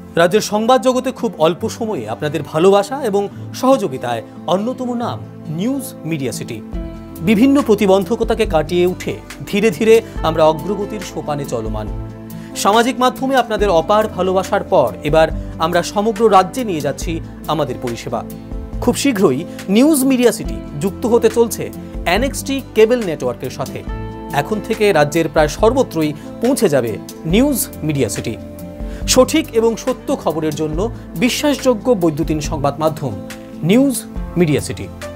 রাজ্যের সংবাদ জগতে খুব অল্প সময়ে আপনাদের ভালোবাসা এবং সহযোগিতায় অন্যতম নাম নিউজ মিডিয়া সিটি। বিভিন্ন প্রতিবন্ধকতাকে কাটিয়ে উঠে ধীরে ধীরে আমরা অগ্রগতির সোপানে চলমান। সামাজিক মাধ্যমে আপনাদের অপার ভালোবাসার পর এবার আমরা সমগ্র রাজ্যে নিয়ে যাচ্ছি আমাদের পরিষেবা। খুব শীঘ্রই নিউজ মিডিয়া সিটি যুক্ত হতে চলছে NXT কেবল নেটওয়ার্কের সাথে। এখন থেকে রাজ্যের প্রায় সর্বত্রই পৌঁছে যাবে নিউজ মিডিয়া সিটি। সঠিক এবং সত্য খবরের জন্য বিশ্বাসযোগ্য বৈদ্যুতিন সংবাদ মাধ্যম নিউজ মিডিয়া সিটি।